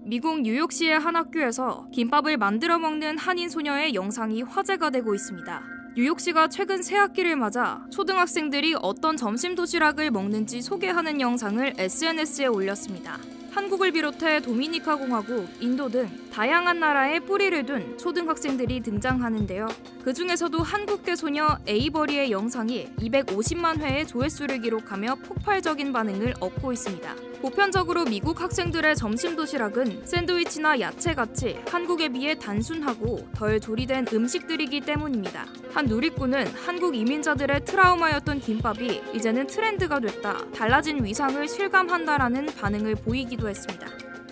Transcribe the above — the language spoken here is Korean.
미국 뉴욕시의 한 학교에서 김밥을 만들어 먹는 한인 소녀의 영상이 화제가 되고 있습니다. 뉴욕시가 최근 새학기를 맞아 초등학생들이 어떤 점심 도시락을 먹는지 소개하는 영상을 SNS에 올렸습니다. 한국을 비롯해 도미니카 공화국, 인도 등 다양한 나라에 뿌리를 둔 초등학생들이 등장하는데요. 그 중에서도 한국계 소녀 에이버리의 영상이 250만 회의 조회수를 기록하며 폭발적인 반응을 얻고 있습니다. 보편적으로 미국 학생들의 점심 도시락은 샌드위치나 야채같이 한국에 비해 단순하고 덜 조리된 음식들이기 때문입니다. 한 누리꾼은 한국 이민자들의 트라우마였던 김밥이 이제는 트렌드가 됐다, 달라진 위상을 실감한다라는 반응을 보이기도 했습니다.